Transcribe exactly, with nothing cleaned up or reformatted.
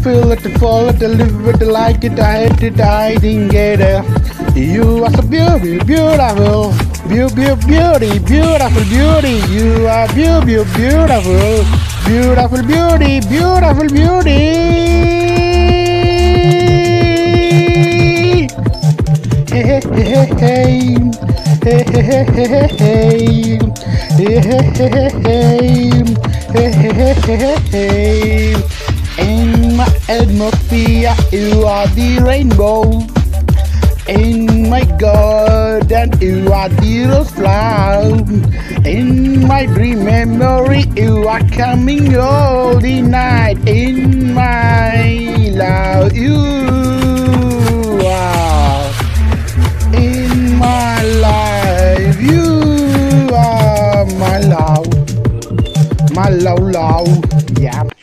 feel it, fall it, live it, like it, I hate it, I didn't get it. You are so beauty, beautiful, beauty, beauty, beautiful beauty. You are beauty, beautiful, beautiful beauty, beautiful beauty. Hey, hey, hey, hey, hey, hey, hey, hey, hey, hey, hey, hey. In my atmosphere, you are the rainbow. In my garden, you are the rose flower. In my dream memory, you are coming all the night. In my love, you are. In my life, you are my love, my love, love, yeah.